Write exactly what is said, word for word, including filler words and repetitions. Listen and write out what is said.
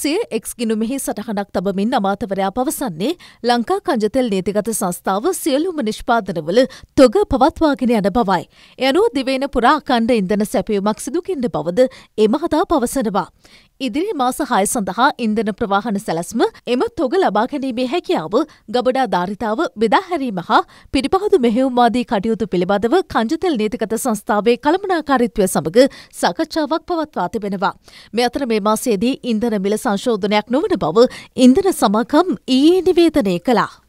සිය එක්ස් ගිණුමෙහි සටහනක් තබමින් අමාත්‍යවරයා පවසන්නේ ලංකා කංජතෙල් නීතිගත සංස්ථාව සියලුම නිෂ්පාදනවල තොග පවත්වාගෙන යන බවයි. ඒ අනුව දිවයින පුරා අඛණ්ඩ ඉන්ධන සැපයුමක් සිදු කිරීම බවද ඒ මහතා පවසනවා. ඉදිරි මාස හය සඳහා ඉන්ධන ප්‍රවාහන සැලැස්ම එම තොග ලබා ගැනීමේ හැකියාව ගබඩා ධාරිතාව බෙදා හැරීම හා පිරිපහදු මෙහෙයුම්වාදී කටයුතු පිළිබඳව කංජතෙල් නීතිගත සංස්ථාවේ කළමනාකාරීත්වය සමග සාකච්ඡාවක් පවත්වා තිබෙනවා. මේ අතර මේ මාසයේදී ඉන්ධන මිල සංශෝධනයක් නොවන බව ඉන්ධන සමාගම් ඊයේ නිවේදනය කළා.